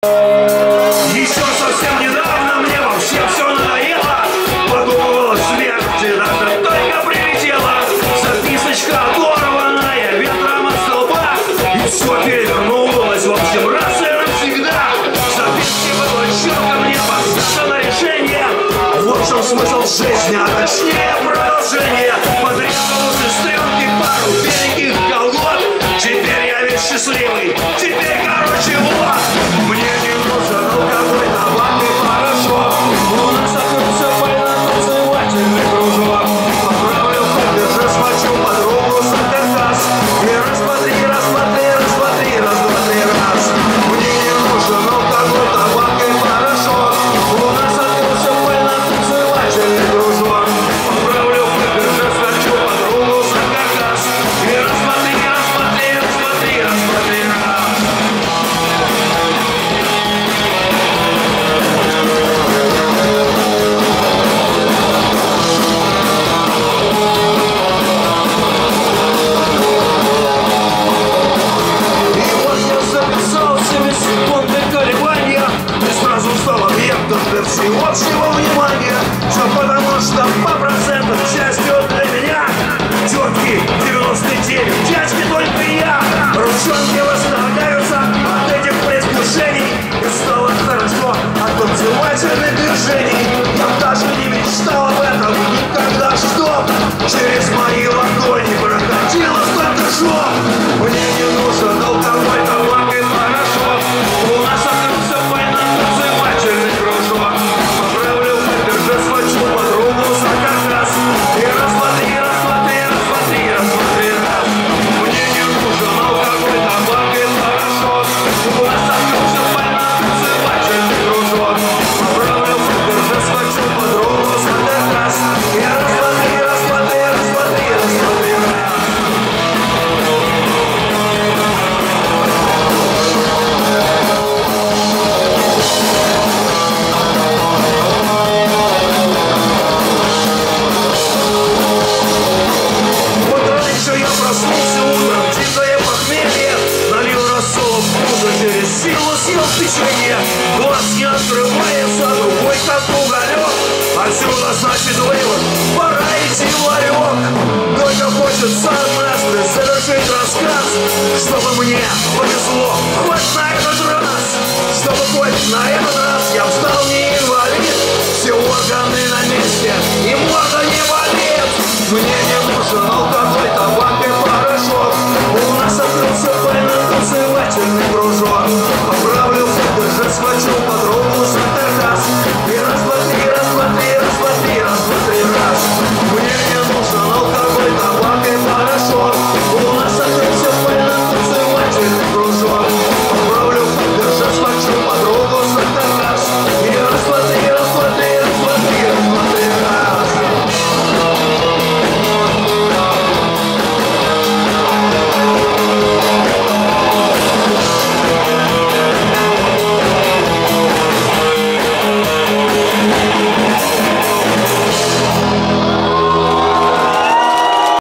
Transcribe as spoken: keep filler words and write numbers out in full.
Еще совсем недавно мне вообще все надоело. Подумала смерти, даже только прилетела. Записочка оторванная ветром от столба. И все перевернулось, в общем, раз и навсегда. Записки было четко мне поставлено решение. В общем, смысл жизни, а точнее продолжение. Подрезал сестренки пару беленьких колгот. Теперь я весь счастливый, теперь, короче, вот. Мне не нужен алкоголь, табак и порошок. У нас открылся военно-танцевательный кружок. Поправлю хобби, схвачу подругу за каркас. И раз по три, раз по три, раз по три, раз два, три, раз. Мне не нужен алкоголь, табак и порошок. У нас открылся военно-танцевательный кружок. Поправлю хобби, схвачу подругу за каркас. И раз по три, раз по три, раз по три, раз по три, раз. Всеобщего внимания. Все потому, что по процентам частью для меня четкий девяносто девять, дядьки только я. Ручонки восстанавливаются от этих предвкушений. И стало хорошо от танцевательных движений. Я даже не мечтал об этом никогда, что через мои ладони проходило столько жёг. Мне не нужен алкоголь, табак и порошок. У нас открылся военно-танцевательный кружок. Схвачу подругу за каркас. И раз, два, три, раз, два, три, раз, два, три, раз, два, три, раз. Мне не нужен алкоголь, табак и порошок. У нас открылся военно-танцевательный кружок. Поправлю футбол, схвачу подругу за каркас. И раз, два, три, раз, два, три, раз, два, три, раз, два, три, раз. Проснулся утром, дикое похмелье. Налил рассол в пузо, через силу съел печенье. Глаз не открывается, другой как уголек. Отсюда, значит, вывод, пора идти в ларек. Только хочется однажды завершить рассказ, чтобы мне повезло хоть на этот раз, чтобы хоть на этот раз